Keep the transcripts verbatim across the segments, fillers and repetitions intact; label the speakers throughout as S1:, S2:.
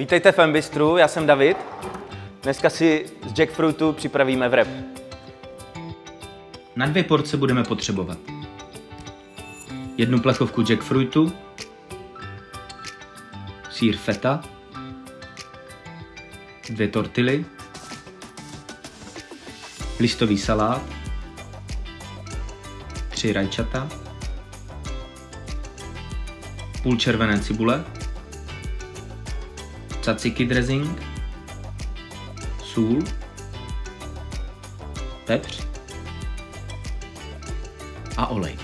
S1: Vítejte v M-Bistru, já jsem David. Dneska si z jackfruitu připravíme wrap.
S2: Na dvě porce budeme potřebovat jednu plechovku jackfruitu, sýr feta, dvě tortily, listový salát, tři rajčata, půl červené cibule, tzatziki dressing, sůl, pepř a olej.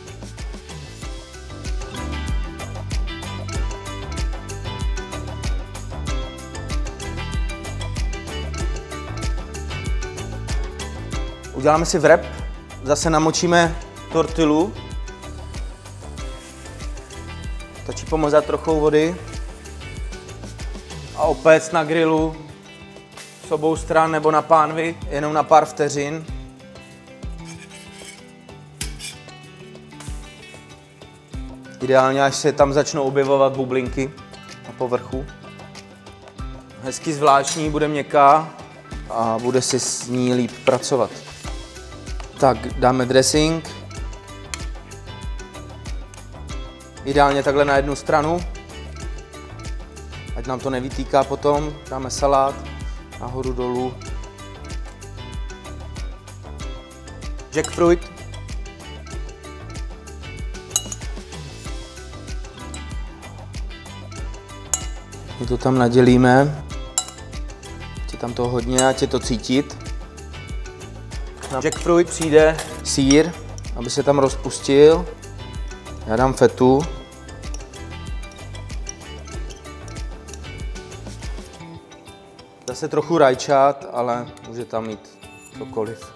S1: Uděláme si wrap, zase namočíme tortilu. Stačí pomazat trochu vody a opéct na grilu z obou stran nebo na pánvi, jenom na pár vteřin. Ideálně, až se tam začnou objevovat bublinky na povrchu. Hezky zvláštní, bude měkká a bude si s ní líp pracovat. Tak dáme dressing. Ideálně takhle na jednu stranu, ať nám to nevytýká potom. Dáme salát nahoru dolů. Jackfruit. My to tam nadělíme. Ať je tam toho hodně, ať je to cítit. Na jackfruit přijde sýr, aby se tam rozpustil. Já dám fetu. Zase trochu rajčat, ale může tam mít cokoliv.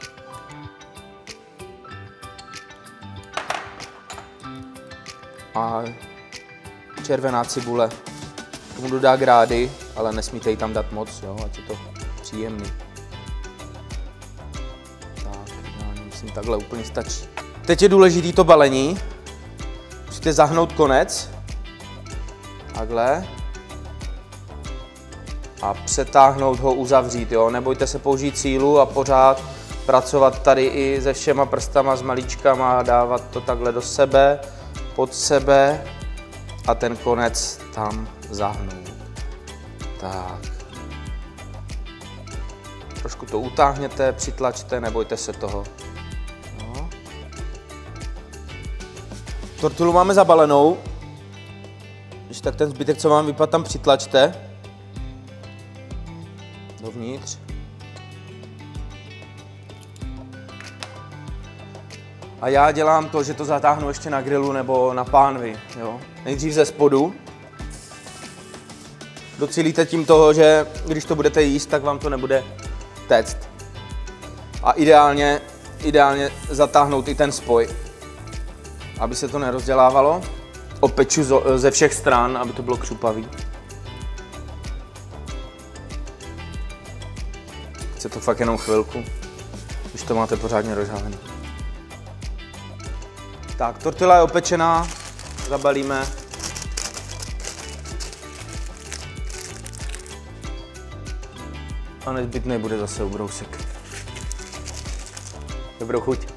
S1: A červená cibule. Tomu dodá grády, ale nesmíte jí tam dát moc, jo, ať je to příjemný. Tak, já myslím, takhle úplně stačí. Teď je důležité to balení. Musíte zahnout konec, takhle, a přetáhnout ho, uzavřít, jo. Nebojte se použít sílu a pořád pracovat tady i se všema prstama, s malíčkama, dávat to takhle do sebe, pod sebe a ten konec tam zahnout. Tak. Trošku to utáhněte, přitlačte, nebojte se toho. No. Tortilu máme zabalenou. Když tak ten zbytek, co vám vypadá, tam přitlačte. Dovnitř. A já dělám to, že to zatáhnu ještě na grilu nebo na pánvi. Jo? Nejdřív ze spodu. Docílíte tím toho, že když to budete jíst, tak vám to nebude téct. A ideálně, ideálně zatáhnout i ten spoj, aby se to nerozdělávalo. Opeču ze všech stran, aby to bylo křupavý. Chce to fakt jenom chvilku, když to máte pořádně rozžávený. Tak, tortila je opečená, zabalíme. A nezbytný bude zase ubrousek. Dobrou chuť.